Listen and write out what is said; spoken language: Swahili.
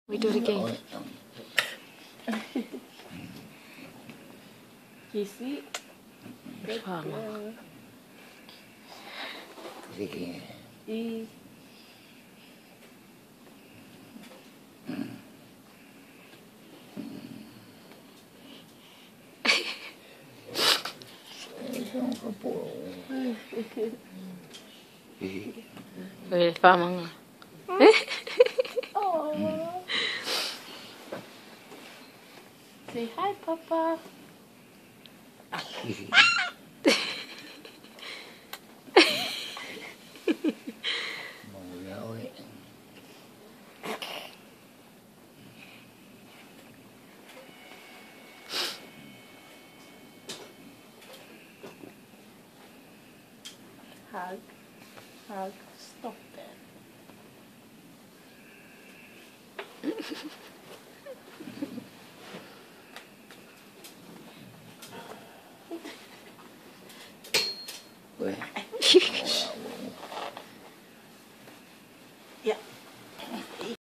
We do it again. Kissy. Good Farmer. girl. Do it again. E. Wait, farmer. Oh. Say hi, Papa. Hug. Hug. Stop it. Where?